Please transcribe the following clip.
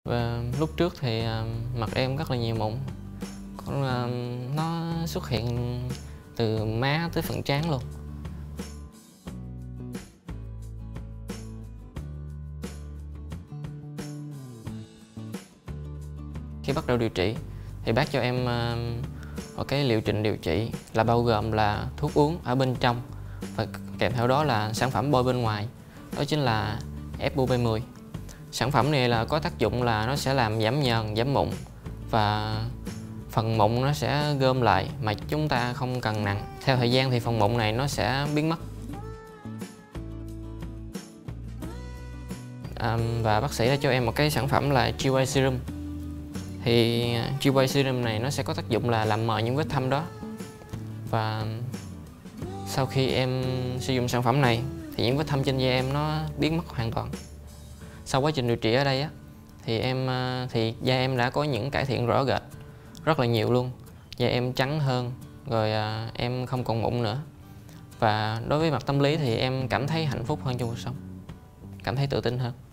Và lúc trước thì mặt em rất là nhiều mụn, còn nó xuất hiện từ má tới phần trán luôn. Khi bắt đầu điều trị thì bác cho em một cái liệu trình điều trị là bao gồm là thuốc uống ở bên trong và kèm theo đó là sản phẩm bôi bên ngoài, đó chính là FUB10. Sản phẩm này là có tác dụng là nó sẽ làm giảm nhờn, giảm mụn và phần mụn nó sẽ gom lại mà chúng ta không cần nặng. Theo thời gian thì phần mụn này nó sẽ biến mất. Và bác sĩ đã cho em một cái sản phẩm là GY Serum. Thì GY Serum này nó sẽ có tác dụng là làm mờ những vết thâm đó. Và sau khi em sử dụng sản phẩm này thì những vết thâm trên da em nó biến mất hoàn toàn. Sau quá trình điều trị ở đây á, thì da em đã có những cải thiện rõ rệt, rất là nhiều luôn. Da em trắng hơn, rồi em không còn mụn nữa. Và đối với mặt tâm lý thì em cảm thấy hạnh phúc hơn trong cuộc sống, cảm thấy tự tin hơn.